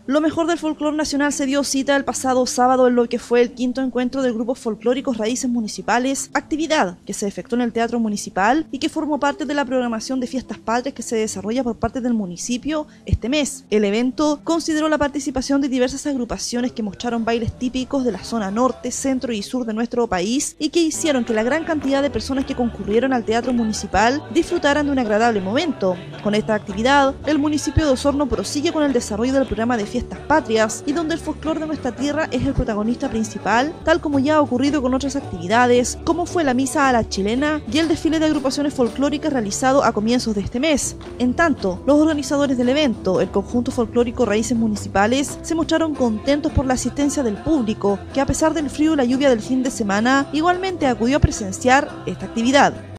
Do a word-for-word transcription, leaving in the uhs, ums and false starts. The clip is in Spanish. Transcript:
Lo mejor del folclore nacional se dio cita el pasado sábado en lo que fue el quinto encuentro del grupo folclóricos Raíces Municipales, actividad que se efectuó en el Teatro Municipal y que formó parte de la programación de Fiestas Patrias que se desarrolla por parte del municipio este mes. El evento consideró la participación de diversas agrupaciones que mostraron bailes típicos de la zona norte, centro y sur de nuestro país y que hicieron que la gran cantidad de personas que concurrieron al Teatro Municipal disfrutaran de un agradable momento. Con esta actividad, el municipio de Osorno prosigue con el desarrollo del programa de Fiestas Patrias y donde el folclore de nuestra tierra es el protagonista principal, tal como ya ha ocurrido con otras actividades, como fue la misa a la chilena y el desfile de agrupaciones folclóricas realizado a comienzos de este mes. En tanto, los organizadores del evento, el conjunto folclórico Raíces Municipales, se mostraron contentos por la asistencia del público, que a pesar del frío y la lluvia del fin de semana, igualmente acudió a presenciar esta actividad.